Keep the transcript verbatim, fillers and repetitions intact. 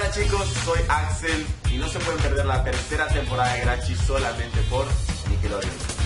Hola chicos, soy Axel y no se pueden perder la tercera temporada de Grachi solamente por Nickelodeon.